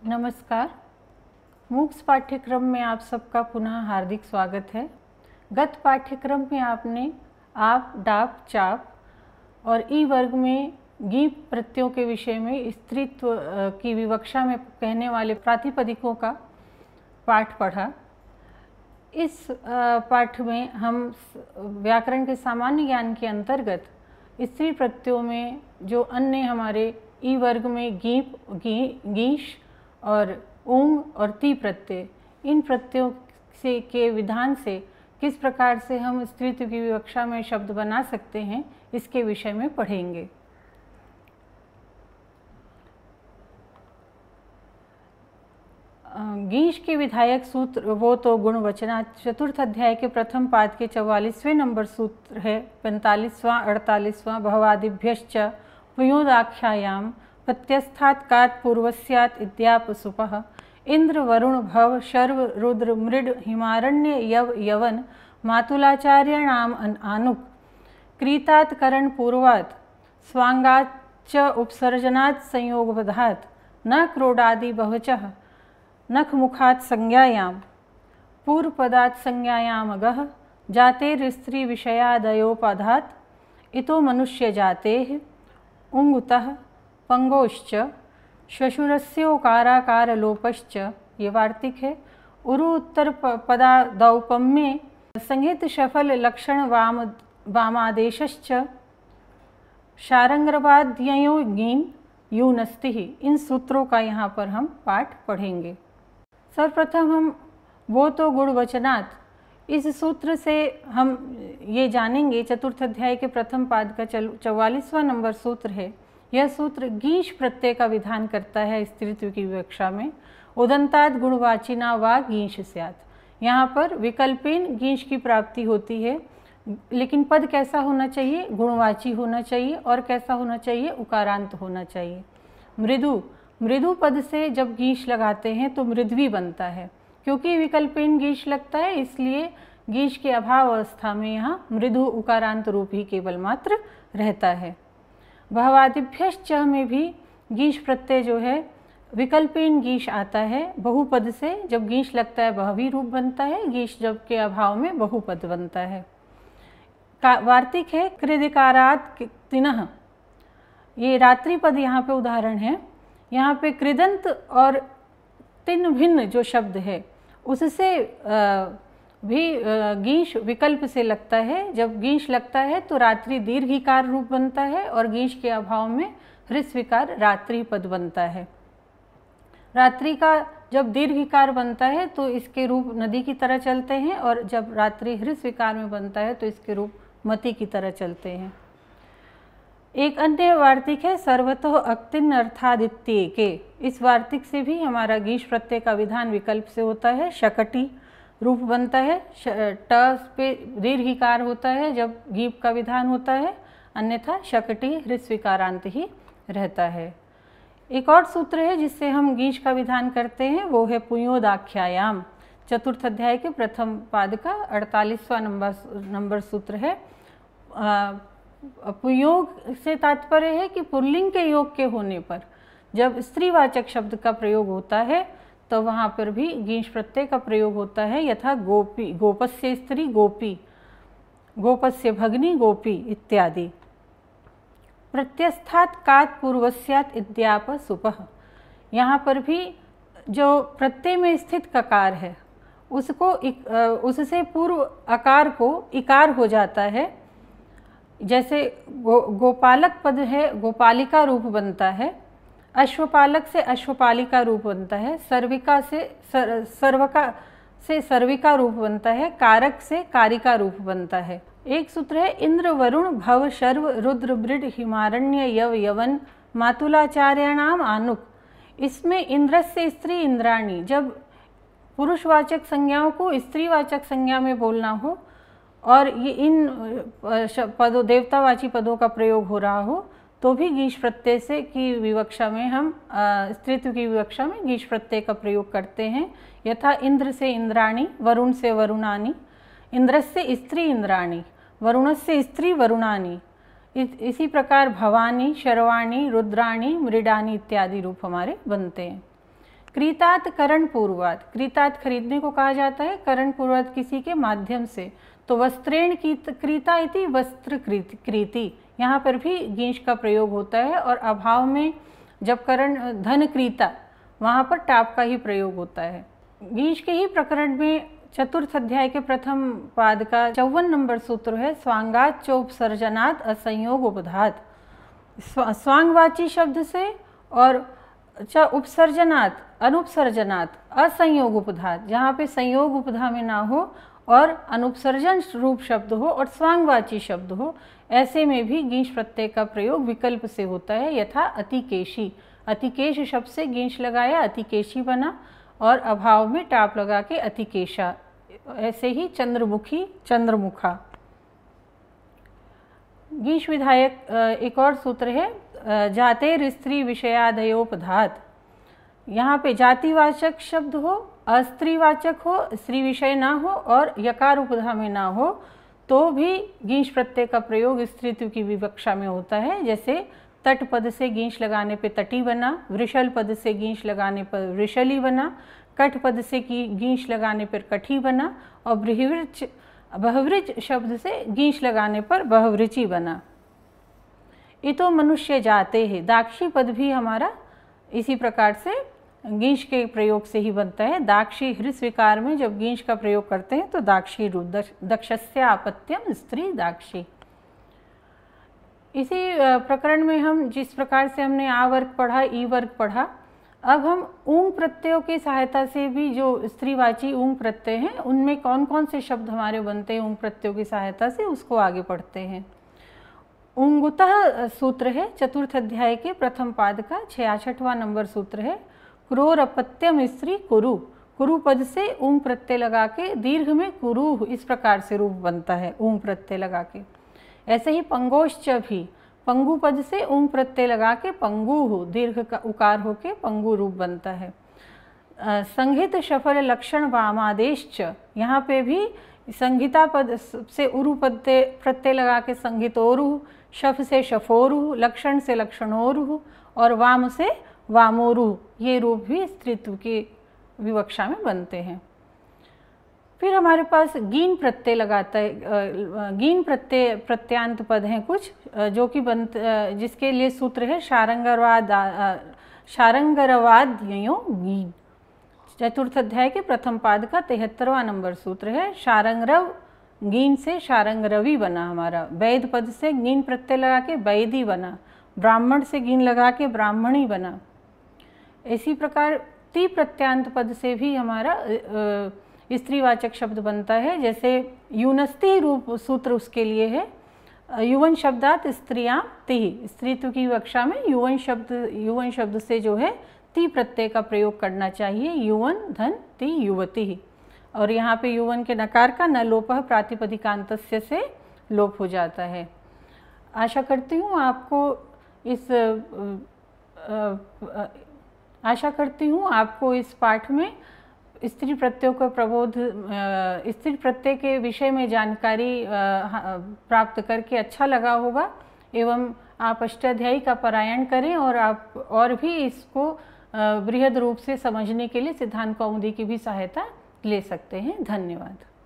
नमस्कार। मूक्स पाठ्यक्रम में आप सबका पुनः हार्दिक स्वागत है। गत पाठ्यक्रम में आपने आप, डाप, चाप और ई वर्ग में गी प्रत्ययों के विषय में स्त्रीत्व की विवक्षा में कहने वाले प्रातिपदिकों का पाठ पढ़ा। इस पाठ में हम व्याकरण के सामान्य ज्ञान के अंतर्गत स्त्री प्रत्ययों में जो अन्य हमारे ई वर्ग में गीप, गीश और ऊंग और ती प्रत्यय, इन प्रत्ययों से के विधान से किस प्रकार से हम स्त्रीत्व की विवक्षा में शब्द बना सकते हैं, इसके विषय में पढ़ेंगे। गीश के विधायक सूत्र वो तो गुणवचना चतुर्थ अध्याय के प्रथम पाद के 44वें नंबर सूत्र है 45वां 48वां भवादिभ्यश्च पुयोदाख्यायाम प्रत्यस्थात् कात् पूर्वस्यात् इत्याप सुपः इंद्र वरुण भव शर्व रुद्र मृड हिमारण्य यव यवन मातुलाचार्याणाम आनुक क्रीतात् करण पूर्वात् स्वांगात् च उपसर्जनात् संयोगवधात् न क्रोडादि बहुचः नख मुखात् संज्ञायां पूर्वपदात् संज्ञायाम अगः जातेर्स्त्री विषयादयोपाधात् इतो मनुष्य जातेः उंगुतः पंगोश्च श्वशुरस्योकाराकार लोपश्च, ये वार्तिक है। उरु उत्तर पदादौपम्ये संहित सफल लक्षण वामादेशश्च शारंग्रवाद्ययो गीम यूनस्ति। इन सूत्रों का यहाँ पर हम पाठ पढ़ेंगे। सर्वप्रथम हम वो तो गुणवचनात्, इस सूत्र से हम ये जानेंगे, चतुर्थ अध्याय के प्रथम पाद का 44वां नंबर सूत्र है। यह सूत्र गीश प्रत्यय का विधान करता है स्त्रीत्व की विवक्षा में। उदंतात् गुणवाचिना वा गीश स्यात्, यहाँ पर विकल्पेन गीश की प्राप्ति होती है, लेकिन पद कैसा होना चाहिए? गुणवाची होना चाहिए। और कैसा होना चाहिए? उकारांत होना चाहिए। मृदु, मृदु पद से जब गीश लगाते हैं तो मृद्वी बनता है। क्योंकि विकल्पेन गीश लगता है, इसलिए गीश के अभाव अवस्था में यहाँ मृदु उकारांत रूप ही केवल मात्र रहता है। भवादिभ्यश्च में भी गीश प्रत्यय जो है विकल्पेन गीश आता है। बहुपद से जब गीश लगता है बहवी रूप बनता है, गीश जब के अभाव में बहुपद बनता है। वार्तिक है कृदिकारात् तिनः, ये रात्रि पद यहाँ पे उदाहरण है। यहाँ पे कृदंत और तिन भिन्न जो शब्द है उससे भी गीश विकल्प से लगता है। जब गीश लगता है तो रात्रि दीर्घिकार रूप बनता है और गीश के अभाव में ह्रस्विकार रात्रि पद बनता है। रात्रि का जब दीर्घिकार बनता है तो इसके रूप नदी की तरह चलते हैं, और जब रात्रि ह्रस्विकार में बनता है तो इसके रूप मति की तरह चलते हैं। एक अन्य वार्तिक है सर्वतः अक्तिन अर्थादित्य के। इस वार्तिक से भी हमारा गीश प्रत्यय का विधान विकल्प से होता है। शकटी रूप बनता है, ट पे दीर्घिकार होता है जब गीप का विधान होता है, अन्यथा शकटी ह्रस्विकारांत ही रहता है। एक और सूत्र है जिससे हम गीश का विधान करते हैं, वो है पुयोदाख्यायाम। चतुर्थ अध्याय के प्रथम पाद का 48वां नंबर सूत्र है। पुयोग से तात्पर्य है कि पुल्लिंग के योग के होने पर जब स्त्रीवाचक शब्द का प्रयोग होता है तो वहाँ पर भी गीश प्रत्यय का प्रयोग होता है। यथा गोपी, गोपस्य स्त्री गोपी, गोपस्य भगिनी गोपी इत्यादि। प्रत्यस्थात् कात् पूर्वस्यात् इत्याप सुपः, यहाँ पर भी जो प्रत्यय में स्थित ककार है उसको उससे पूर्व अकार को इकार हो जाता है। जैसे गोपालक पद है, गोपालिका रूप बनता है। अश्वपालक से अश्वपालिका रूप बनता है। सर्विका से सर्वका से सर्विका रूप बनता है। कारक से कारिका रूप बनता है। एक सूत्र है इंद्र वरुण भव शर्व रुद्र मृड हिमारण्य यव यवन मातुलाचार्याणाम आनुक। इसमें इंद्र से स्त्री इंद्राणी, जब पुरुषवाचक संज्ञाओं को स्त्रीवाचक संज्ञा में बोलना हो और ये इन पदों देवतावाची पदों का प्रयोग हो रहा हो तो भी गीश प्रत्यय से की विवक्षा में हम स्त्रीत्व की विवक्षा में गीश प्रत्यय का प्रयोग करते हैं। यथा इंद्र से इंद्राणी, वरुण से वरुणानी, इंद्र से स्त्री इंद्राणी, वरुण से स्त्री वरुणानी। इसी प्रकार भवानी, शर्वाणी, रुद्राणी, मृडानी इत्यादि रूप हमारे बनते हैं। क्रीतात करण पूर्वात, क्रीतात खरीदने को कहा जाता है, करण पूर्वात किसी के माध्यम से। तो वस्त्रेण क्रीता इति वस्त्र क्रीति, यहाँ पर भी गींश का प्रयोग होता है। और अभाव में जब करण धन क्रीता, वहाँ पर टाप का ही प्रयोग होता है। गींश के ही प्रकरण में चतुर्थ अध्याय के प्रथम पाद का 54 नंबर सूत्र है, स्वांगात चोपसर्जनात् असंयोग उपधात। स्वांगवाची शब्द से और उपसर्जनात् अनुपसर्जनात् असंयोग उपधात, जहाँ पे संयोग उपधा में ना हो और अनुपसर्जन रूप शब्द हो और स्वांगवाची शब्द हो, ऐसे में भी गींश प्रत्यय का प्रयोग विकल्प से होता है। यथा अतिकेशी, अतिकेश शब्द से गींश लगाया, अतिकेशी बना, और अभाव में टाप लगा के अतिकेशा। ऐसे ही चंद्रमुखी, चंद्रमुखा। गींश विधायक एक और सूत्र है, जातेर स्त्री विषयादयोपधात। यहाँ पे जातिवाचक शब्द हो, अस्त्रीवाचक हो, स्त्री विषय ना हो और यकार उपधा में ना हो, तो भी गींश प्रत्यय का प्रयोग स्त्रीत्व की विवक्षा में होता है। जैसे तट पद से गींश लगाने पे तटी बना, वृषल पद से गींश लगाने पर वृषली बना, कट पद से गींश लगाने पर कठी बना, और बहवृच शब्द से गींश लगाने पर बहवृचि बना। इतो मनुष्य जाते हैं, दाक्षी पद भी हमारा इसी प्रकार से गींश के प्रयोग से ही बनता है। दाक्षी हृस्व विकार में जब गींश का प्रयोग करते हैं तो दाक्षी रूप, दक्षस्य आपत्यम स्त्री दाक्षी। इसी प्रकरण में हम जिस प्रकार से हमने आ वर्ग पढ़ा, ई वर्ग पढ़ा, अब हम ऊंग प्रत्ययों की सहायता से भी जो स्त्रीवाची ऊंग प्रत्यय हैं, उनमें कौन कौन से शब्द हमारे बनते हैं ऊंग प्रत्ययों की सहायता से, उसको आगे पढ़ते हैं। ऊंगुतः सूत्र है, चतुर्थ अध्याय के प्रथम पाद का 66वां नंबर सूत्र है। क्रोर अपत्यम स्त्री कुरु, कुरु पद से ऊंग प्रत्यय लगा के दीर्घ में कुरु, इस प्रकार से रूप बनता है ऊंग प्रत्यय लगा के। ऐसे ही पंगोश्च भी पंगु पद से ऊंग प्रत्यय लगा के पंगु, दीर्घ का उकार होके पंगु रूप बनता है। संहित सफल लक्षण वामादेश्च, यहाँ पे भी संहिता पद से उरु प्रत्यय लगा के संहितोरु, शफ से शफोरु, लक्षण से लक्षणोरु और वाम से वामोरु, ये रूप भी स्त्रीत्व की विवक्षा में बनते हैं। फिर हमारे पास गीन प्रत्यय लगाता है, गीन प्रत्यय प्रत्यांत पद हैं कुछ, जो कि जिसके लिए सूत्र है शारंगरवाद्यो गीन। चतुर्थ अध्याय के प्रथम पाद का 73वां नंबर सूत्र है। शारंगरव गीन से शारंगरवी बना हमारा। वैद पद से गीन प्रत्यय लगा के वैदी बना। ब्राह्मण से गीन लगा के ब्राह्मणी बना। इसी प्रकार ती प्रत्यांत पद से भी हमारा स्त्रीवाचक शब्द बनता है। जैसे यूनस्ति रूप सूत्र उसके लिए है, युवन शब्दात स्त्रियां ति, स्त्रीत्व की विवक्षा में युवन शब्द से जो है ती प्रत्यय का प्रयोग करना चाहिए। युवन धन ति युवती, और यहाँ पे युवन के नकार का न लोपः प्रातिपदिकांतस्य से लोप हो जाता है। आशा करती हूँ आपको इस पाठ में स्त्री प्रत्ययों का प्रबोध, स्त्री प्रत्यय के विषय में जानकारी प्राप्त करके अच्छा लगा होगा, एवं आप अष्टाध्यायी का पारायण करें और आप और भी इसको बृहद रूप से समझने के लिए सिद्धांत कौमुदी की भी सहायता ले सकते हैं। धन्यवाद।